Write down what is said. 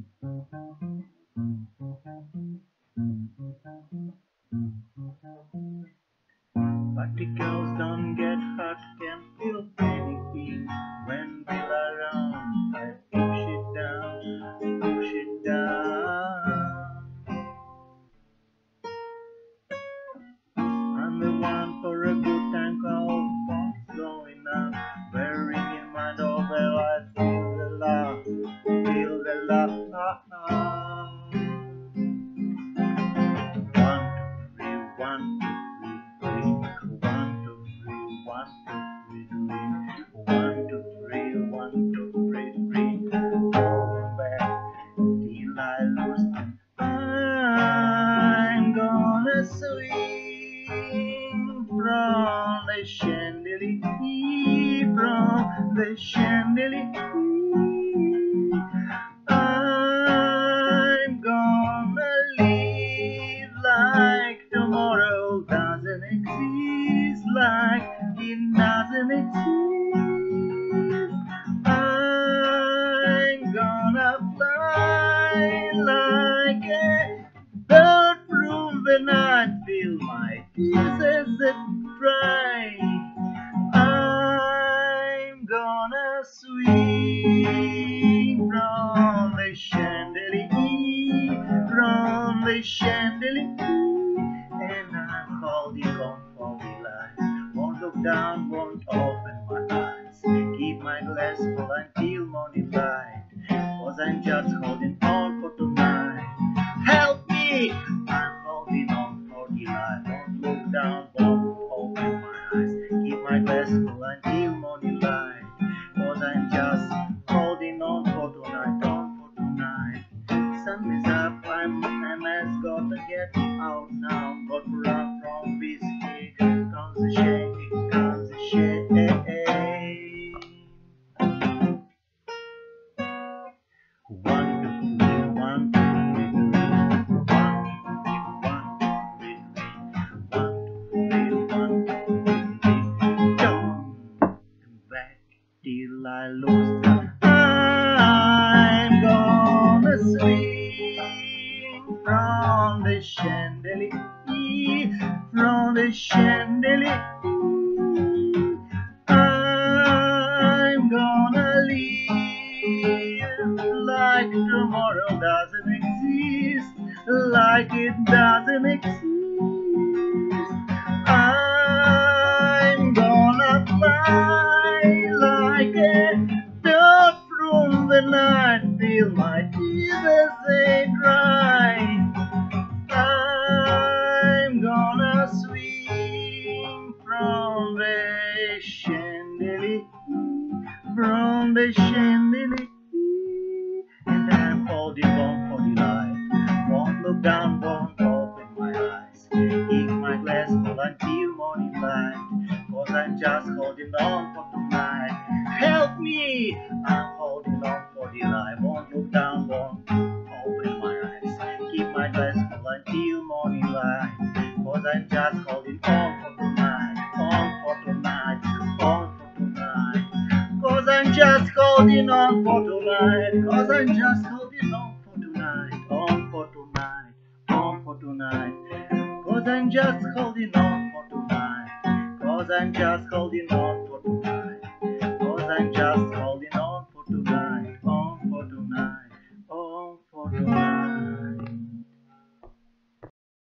Particles don't get hurt, can feel anything. When we're around, I push it down, push it down. I'm the one for a good time call, phone's going up. Wearing in my doorbell, I feel the love, feel the love. One, two, three, one, two, three, one, two, three, one, two, three, one, two, three, 1, 2, 3, 1, 2, 3, 3. Hold back till I lose. I'm gonna swing from the chandelier, from the chandelier. I'm gonna live like tomorrow doesn't exist, like it doesn't exist. I'm gonna fly like a bird through the night, feel my tears as they dry. I'm gonna swing from the chandelier, from the chandelier, and I'm holding on for the light. Won't look down, won't open my eyes. Keep my glass full until morning light, 'cause I'm just holding on for tonight. Help me! I'm holding on for the light. Won't look down, won't open my eyes. Keep my glass full until morning light, 'cause I'm just holding on for tonight, on for tonight. Sun is up, I'm gotta get out now. Got to run from this here. Comes the shame, here comes the shame. 1, 2, 3, 1, 2, 3, 1, 2, 3, 1, 2, 3, 1, 2, 3, 1, 2, 3. Don't come back till I lose. I'm gonna swing from the chandelier, from the chandelier. I'm gonna live like tomorrow doesn't exist, like it doesn't exist. I'm gonna fly like a bird from the night, feel my tears as they dry. I'm gonna swing from the chandelier, from the chandelier, and I'm holding on for the light. Won't look down, won't open my eyes. Keep my glass full until morning light, 'cause I'm just holding on for tonight. Help me! I'm holding on for the light. Won't look down, won't open my eyes. Keep my glass full until morning light, 'cause I'm just holding on for tonight, on for tonight, on for tonight. 'Cause I'm just holding on for tonight, 'cause I'm just holding on for tonight, on for tonight, on for tonight. 'Cause I'm just holding on for tonight, 'cause I'm just holding on for tonight, 'cause I'm just holding